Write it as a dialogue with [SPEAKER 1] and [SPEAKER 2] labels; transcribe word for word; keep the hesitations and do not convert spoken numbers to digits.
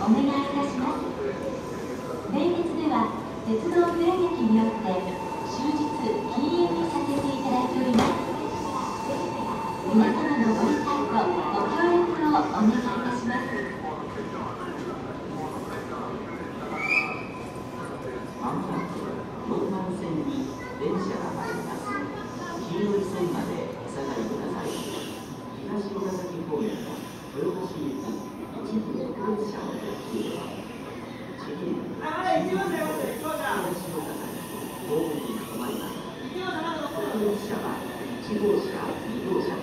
[SPEAKER 1] お願いいたします。連結では鉄道ブレーキによって終日禁煙にさせていただいております。皆様のご理解とご協力をお願いいたします。
[SPEAKER 2] まもなくよんばん線に電車が参ります。黄色い線までお下がりください。東岡崎方面の豊橋行き一部特別車の特急は次に東岡崎方面に止まります。特別車はいち号車、に号車